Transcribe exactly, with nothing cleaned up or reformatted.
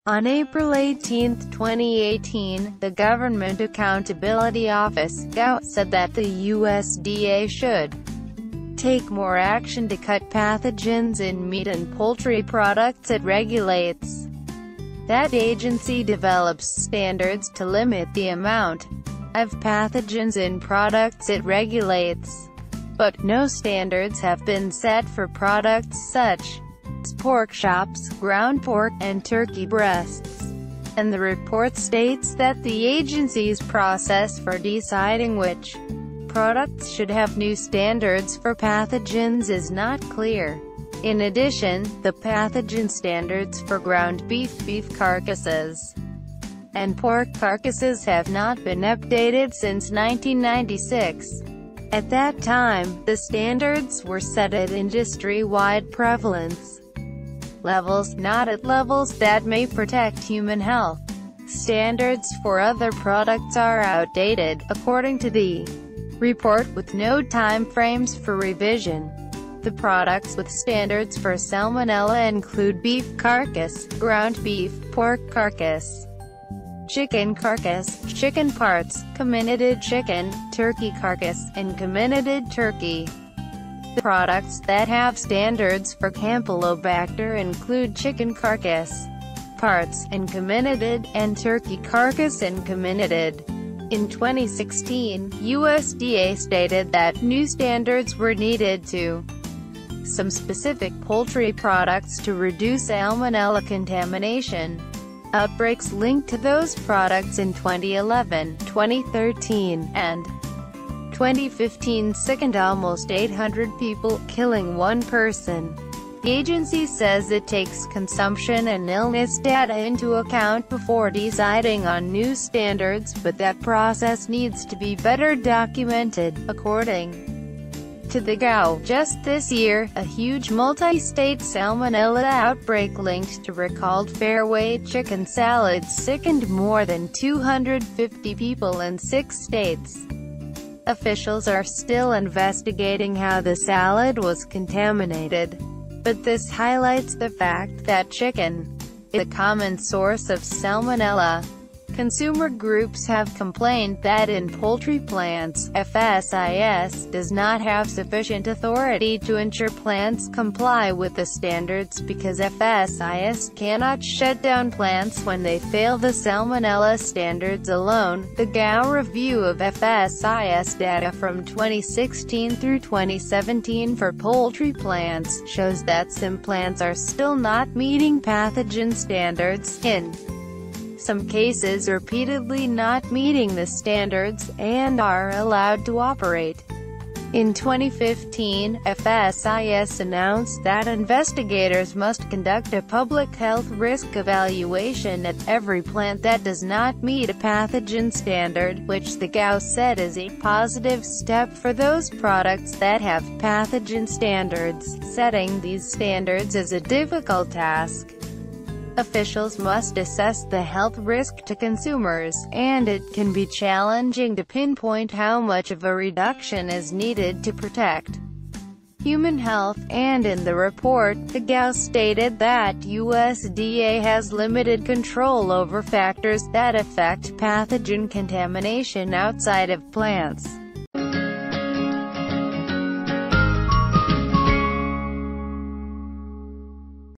On April eighteenth twenty eighteen, the Government Accountability Office, G A O, said that the U S D A should take more action to cut pathogens in meat and poultry products it regulates. That agency develops standards to limit the amount of pathogens in products it regulates. But no standards have been set for products such as pork chops, ground pork, and turkey breasts. And the report states that the agency's process for deciding which products should have new standards for pathogens is not clear. In addition, the pathogen standards for ground beef, beef carcasses, and pork carcasses have not been updated since nineteen ninety-six. At that time, the standards were set at industry-wide prevalence levels, not at levels that may protect human health. Standards for other products are outdated, according to the report, with no time frames for revision. The products with standards for Salmonella include beef carcass, ground beef, pork carcass, chicken carcass, chicken parts, caminated chicken, turkey carcass, and caminated turkey. The products that have standards for Campylobacter include chicken carcass parts, and caminated, and turkey carcass and caminated. In twenty sixteen, U S D A stated that new standards were needed to some specific poultry products to reduce Salmonella contamination. Outbreaks linked to those products in twenty eleven, twenty thirteen, and twenty fifteen sickened almost eight hundred people, killing one person. The agency says it takes consumption and illness data into account before deciding on new standards, but that process needs to be better documented, according to the G A O. Just this year, a huge multi-state Salmonella outbreak linked to recalled Fairway chicken salads sickened more than two hundred fifty people in six states. Officials are still investigating how the salad was contaminated. But this highlights the fact that chicken is a common source of Salmonella. Consumer groups have complained that in poultry plants, F S I S does not have sufficient authority to ensure plants comply with the standards because F S I S cannot shut down plants when they fail the Salmonella standards alone. The G A O review of F S I S data from twenty sixteen through twenty seventeen for poultry plants shows that some plants are still not meeting pathogen standards, in some cases repeatedly not meeting the standards, and are allowed to operate. In twenty fifteen, F S I S announced that investigators must conduct a public health risk evaluation at every plant that does not meet a pathogen standard, which the G A O said is a positive step for those products that have pathogen standards. Setting these standards is a difficult task. Officials must assess the health risk to consumers, and it can be challenging to pinpoint how much of a reduction is needed to protect human health. And in the report, the G A O stated that U S D A has limited control over factors that affect pathogen contamination outside of plants.